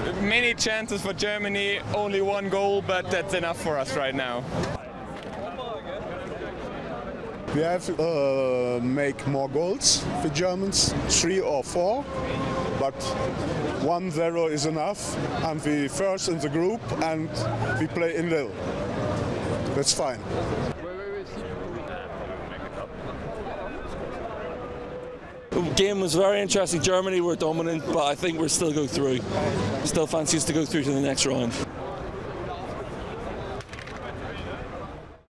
Many chances for Germany, only one goal, but that's enough for us right now. We have to make more goals for Germans, 3 or 4, but 1-0 is enough, and we first in the group and we play in Lille. That's fine. The game was very interesting. Germany were dominant, but I think we'll still go through. Still fancy us to go through to the next round.